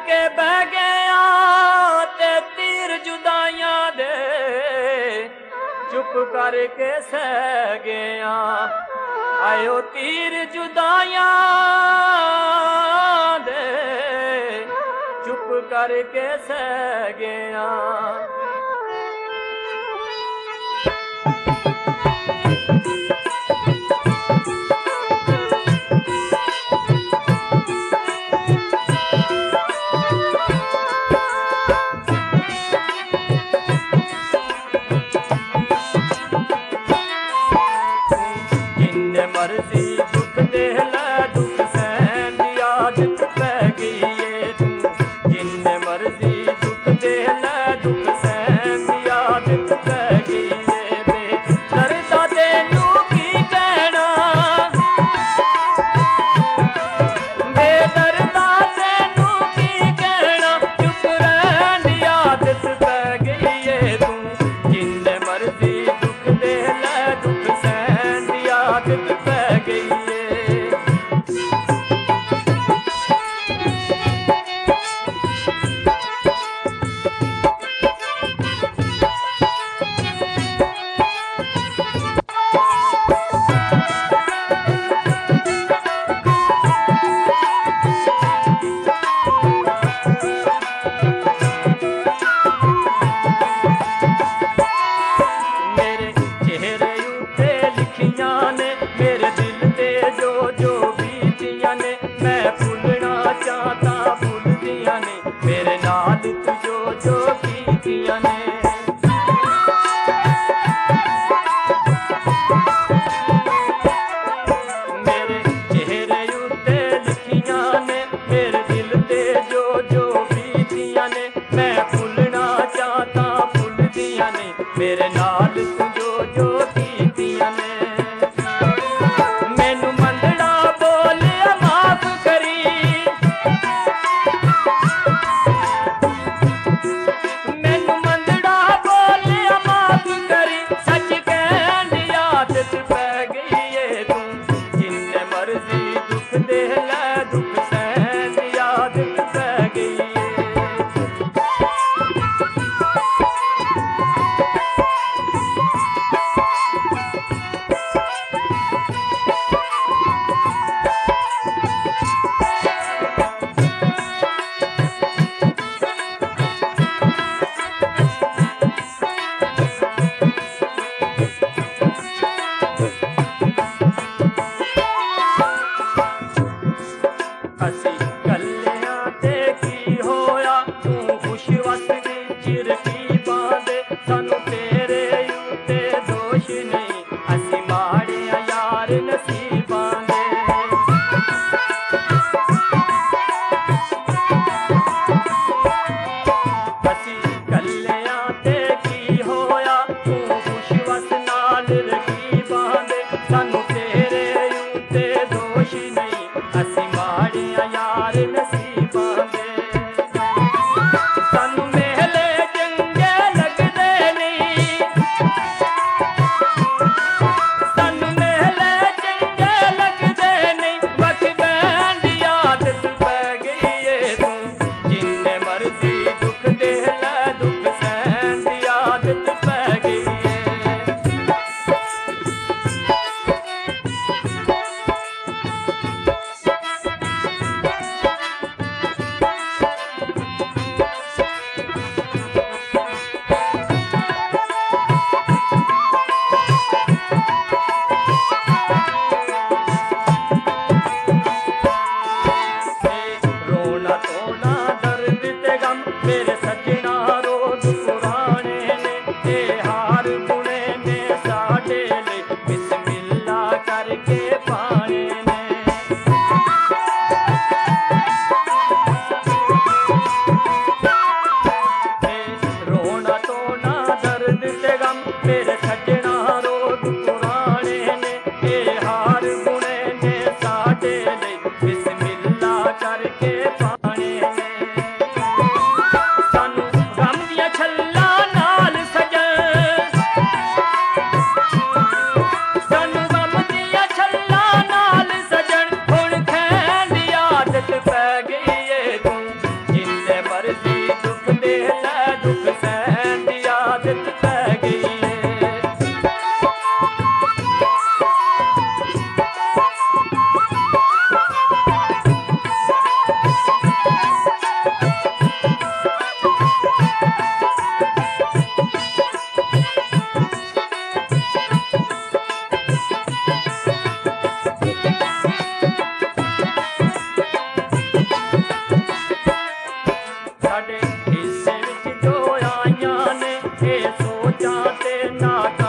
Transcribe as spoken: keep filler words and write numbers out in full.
के बह गया ते तीर जुदाइयां दे चुप करके सह गया। आयो तीर जुदाइयां दे चुप करके सह गया। मर्जी दुख दे लै दुख सहन दी आदत पै गई है तू। जिन्ने मर्जी दुख दे लै दुख सहन दी आदत पै गई है बे दर्दा तेनू की कहना बे दर्दा तेनू की कहना चुप रहन दी आदत पै गई है तू। जिन्ने मर्जी दुख दे लै दुख सहन दी आदत पै गई है। मेरे चेहरे उत्ते लिखियां ने मेरे दिल ते जो जो बीतियां ने मैं भुलना चाहता भुल दियां ने मेरे नाल तू जो जो कीतियां ने। मेरे चेहरे उत्ते लिखियां ने मेरे दिल ते जो जो बीतियां ने मैं भुलना चाहता भुल दियां ने मेरे नाल तू जो जो कीतियां ने। मैनू मंदड़ा बोलिया माफ करी मैनू मंदड़ा बोलिया माफ करी सच कहन दी आदत पै गई है तू। जिन्ने मर्जी दुख दे लै दुख सहन दी आदत पै गई है। असी कल्लियां ते की होया तू खुश वस विच रकीबां दे सानू तेरे उत्ते दोष नहीं असी माड़िया यार नसीबां दे। असी कल्लियां ते की होया तू खुश वस नाल रकीबां दे सानू तेरे उत्ते दोष नहीं असी माड़िया यार नसीबां दे। सानू मेले चंगे लग ਇਹ ਸੋਚਾਂ ਤੇ ਨਾ